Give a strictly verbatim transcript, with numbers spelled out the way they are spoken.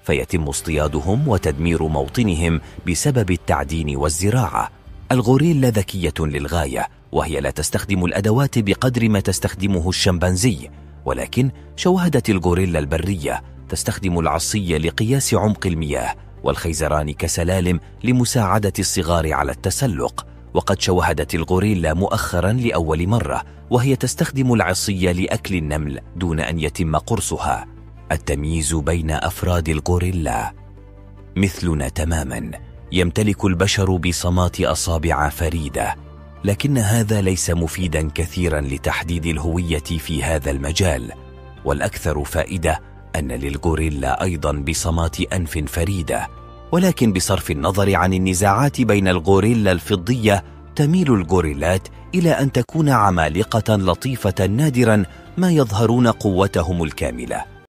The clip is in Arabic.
فيتم اصطيادهم وتدمير موطنهم بسبب التعدين والزراعة. الغوريلا ذكية للغاية، وهي لا تستخدم الأدوات بقدر ما تستخدمه الشمبانزي، ولكن شوهدت الغوريلا البرية تستخدم العصي لقياس عمق المياه، والخيزران كسلالم لمساعدة الصغار على التسلق. وقد شوهدت الغوريلا مؤخرا لأول مرة، وهي تستخدم العصي لأكل النمل دون أن يتم قرصها. التمييز بين أفراد الغوريلا مثلنا تماما، يمتلك البشر بصمات أصابع فريدة، لكن هذا ليس مفيدا كثيرا لتحديد الهوية في هذا المجال. والأكثر فائدة أن للغوريلا أيضا بصمات أنف فريدة، ولكن بصرف النظر عن النزاعات بين الغوريلا الفضية، تميل الغوريلات إلى أن تكون عمالقة لطيفة نادرا ما يظهرون قوتهم الكاملة.